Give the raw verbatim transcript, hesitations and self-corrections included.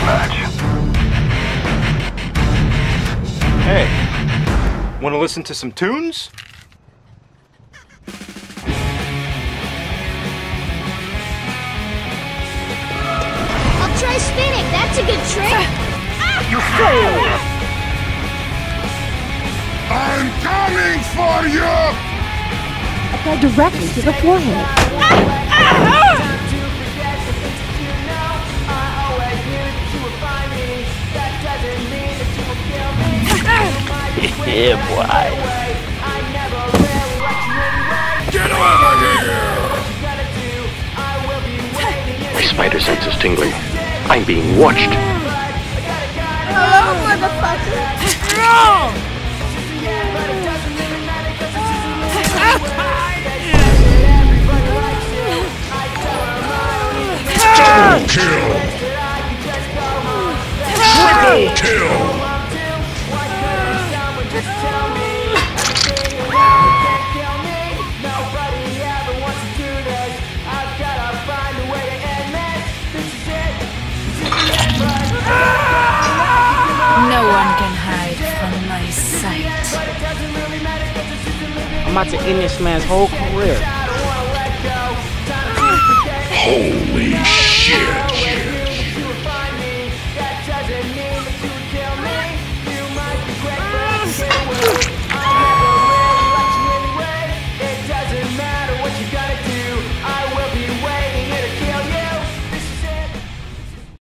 match. Hey, wanna listen to some tunes? I'll try spinning, that's a good trick! You fool! I'm coming for you! Apply directly to the forehead. Yeah, boy. Get over here! My spider sense is tingling. I'm being watched. Hello, motherfucker! Double kill! Triple kill! No one can hide from my sight. I'm about to end this man's whole career. Holy shit!